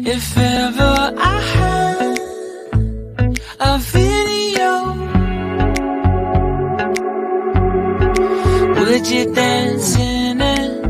If ever I had a video, would you dance in it?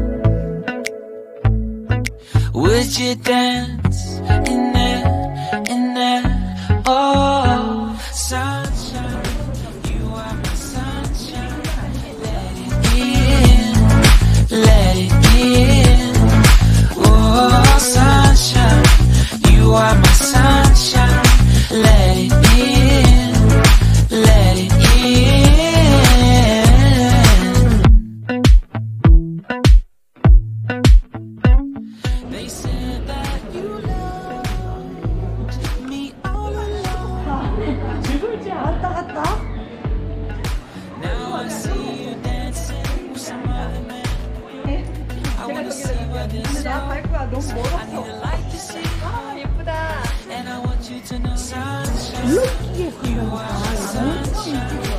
Would you dance in it, in it? Oh, sunshine, you are my sunshine. Let it in, let it in. Oh, sunshine, you are my sunshine. Let it in, let it in. They said that you loved me all along. 죽을지 왔다 갔다. Now I see you dancing with some other man. I wanna see what this 근데 나 갈 거야. 너무 I need 멀었어. a light to see, 아 예쁘다. and I want you to know sunshine. 물렁기게 간다니까.